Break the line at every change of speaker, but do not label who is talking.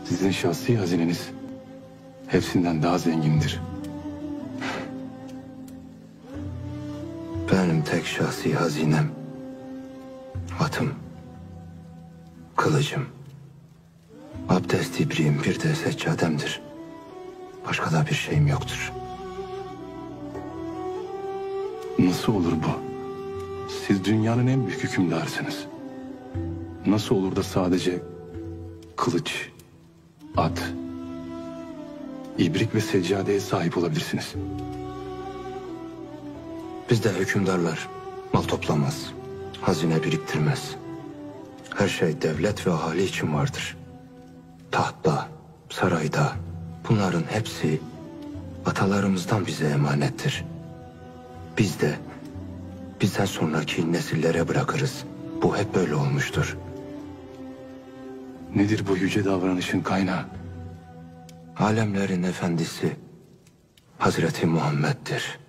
Sizin şahsi hazineniz hepsinden daha zengindir.
Benim tek şahsi hazinem atım, kılıcım, abdest ibriğim, bir de seccademdir. Başka da bir şeyim yoktur.
Nasıl olur bu? Siz dünyanın en büyük hükümdarısınız. Nasıl olur da sadece kılıç, at, ibrik ve seccadeye sahip olabilirsiniz?
Bizde hükümdarlar mal toplamaz, hazine biriktirmez. Her şey devlet ve ahali için vardır. Tahtta, sarayda, bunların hepsi atalarımızdan bize emanettir. Biz de bizden sonraki nesillere bırakırız. Bu hep böyle olmuştur.
Nedir bu yüce davranışın kaynağı?
Alemlerin efendisi Hazreti Muhammed'dir.